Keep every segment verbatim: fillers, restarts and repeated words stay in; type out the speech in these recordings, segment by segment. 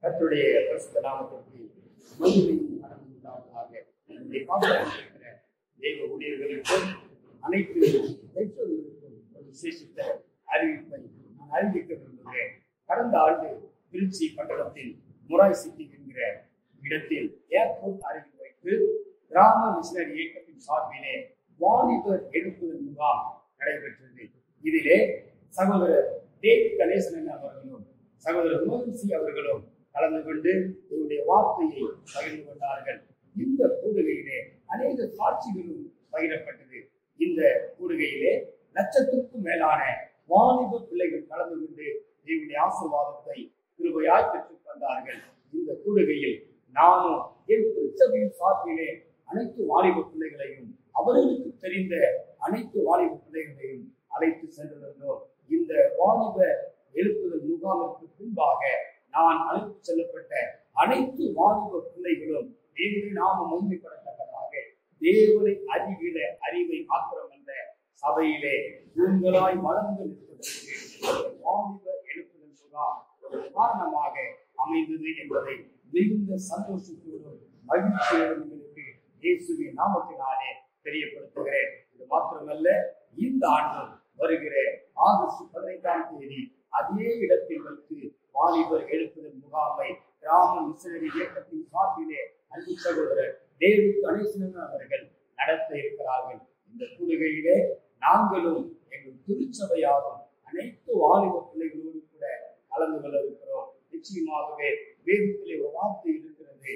கர்த்தருடைய பரிசுத்த நாமத்திற்கு மகிமையும் கனமும் உண்டாவதாக. என்னுடைய பாதுகாப்பிருக்கிற தெய்வ ஊழியர்களுக்கும் அனைத்து பெற்றோர்களுக்கும் ஒரு விசேஷித்த அறிவிப்பை நான் அறிவிக்க விரும்புகிறேன். கடந்த ஆண்டு திருச்சி பட்டணத்தில் முராய் சிட்டி என்கிற இடத்தில் ஏர்போர்ட் அருகில் வைத்து கிராம மிஷனரி இயக்கத்தின் சார்பிலே வாலிபர் எழுப்புதல் முகாம் நடைபெற்றது. இதிலே சகோதரர் தேவ் கணேசன் அவர்களும் சகோதரர் மோகன்சி அவர்களும் கலந்து கொண்டு இவருடைய வார்த்தையை பகிர்ந்து கொண்டார்கள். இந்த கூடுகையிலே அநேக சாட்சிகளும் பகிரப்பட்டது. இந்த கூடுகையிலே லட்சத்திற்கும் மேலான வாலிப பிள்ளைகள் கலந்து கொண்டு இவருடைய ஆசீர்வாதத்தை கிருபையாய் பெற்றுக் கொண்டார்கள். இந்த கூடுகையில் நானும் என் திருச்சபையின் சார்பிலே அனைத்து வாலிப பிள்ளைகளையும் அவர்களுக்கு தெரிந்த அனைத்து வாலிப பிள்ளைகளையும் அழைத்து சென்றிருந்தோம். இந்த வாலிப எழுப்புதல் முகாமிற்கு பின்பாக நான் அழைத்து செல்லப்பட்ட அனைத்து வாலிப பிள்ளைகளும் தேவனை நாம மகிமைப்படத்தக்கதாக தேவனை அறிவில அறிவை மாத்திரமல்ல சபையிலே தூண்களாய் வளர்ந்து நிற்கிறது வாலிப எழுப்புதல் முகாம் ஒரு காரணமாக அமைந்தது என்பதை மிகுந்த சந்தோஷத்தோடும் மகிழ்ச்சியோடும் உங்களுக்கு இயேசுவின் நாமத்தினாலே தெரியப்படுத்துகிறேன். இது மாத்திரமல்ல, இந்த ஆண்டு வருகிற ஆகஸ்ட் பதினைந்தாம் தேதி அதே இடத்தில் வைத்து வாலிபர் எழுப்புதல் முகாமை கிராம மிஷனரி இயக்கத்தின் சார்பிலே அன்பு சகோதரர் தேவ் கணேசன் அவர்கள் நடத்த இருக்கிறார்கள். இந்த கூடுகையிலே நாங்களும் எங்கள் திருச்சபையாரும் அனைத்து வாலிப பிள்ளைகளோடு கூட கலந்து கொள்ள இருக்கிறோம். நிச்சயமாகவே வேதத்திலே ஒரு வார்த்தை இருக்கிறது,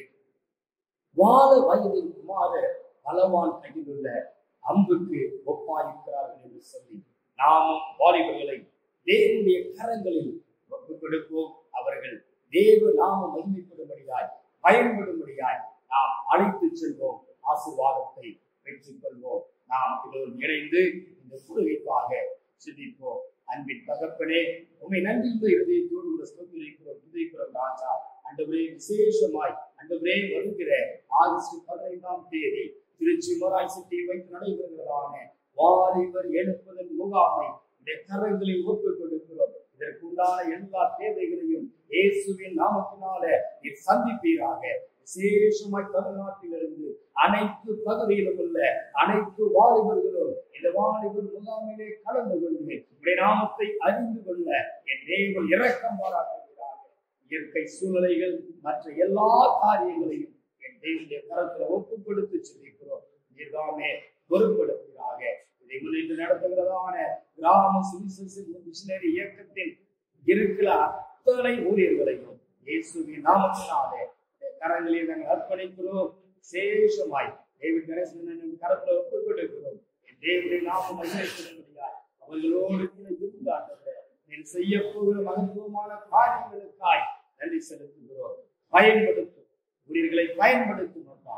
வாழ வயதின் குமார பலவான் கையில் உள்ள அம்புக்கு ஒப்பாயிருக்கிறார்கள் என்று சொல்லி நாமும் வாலிபர்களை தேவனுடைய கரங்களில் ஒப்புக் கொடுப்போம். அவர்கள் தேவ நாம மகிமைப்படும்படியாய் பயன்படும்படியாய் நாம் அழைத்து செல்வோம். ஆசீர்வாதத்தை பெற்றுக் கொள்வோம். நாம் இதோடு இணைந்து இந்த கூடுகைக்காக சிந்திப்போம். அன்பின் தகப்பனே, உண்மை நன்றியுள்ள இருதயத்தோடு கூட ஸ்தோத்திரிக்கிறோம். துதிக்கிறோம் ராஜா. ஆண்டவரே, விசேஷமாய் ஆண்டவரே வருகிற ஆகஸ்ட் பதினைந்தாம் தேதி திருச்சி முராய் சிட்டியில் வைத்து நடைபெறுகிறதான வாலிபர் எழுப்புதல் முகாமை கரங்களில் ஒப்புக் கொடுக்கிறோம். இதற்குண்டான எல்லா தேவைகளையும் இயேசுவின் நாமத்தினால நீர் சந்திப்பீராக. விசேஷமாய் தமிழ்நாட்டிலிருந்து அனைத்து பகுதியிலும் உள்ள அனைத்து வாலிபர்களும் இந்த வாலிபர் முகாமிலே கலந்து கொண்டு உடைய நாமத்தை அறிந்து கொள்ள என் தேவன் இரக்கம் பாராட்டுகிறார்கள். இயற்கை சூழ்நிலைகள் மற்ற எல்லா காரியங்களையும் என் தேவனுடைய கரத்தில் ஒப்புக் கொடுத்து சொல்லிக்கிறோம். நீர்தாமே பொறுப்படுத்துகிறாக. இதை முன்னின்று நடத்துகிறதான கிராம மிஷனரி இயக்கத்தில் இருக்கிற அத்தனை ஊழியர்களையும் இயேசுவின் நாமத்தினாலே கரங்களில் நாங்கள் அர்ப்பணிக்கிறோம். விசேஷமாய் டேவிட் கணேசன் கரத்துல ஒப்புக் கொடுக்கிறோம். என் தேவனுடைய நாமம் மகிமைப்படும்படியாய் அவர்களோடு இருந்தார்கள். நீ செய்ய போகிற மகத்துவமான காரியங்களுக்காய் நன்றி செலுத்துகிறோம். பயன்படுத்தும் ஊழியர்களை பயன்படுத்தும்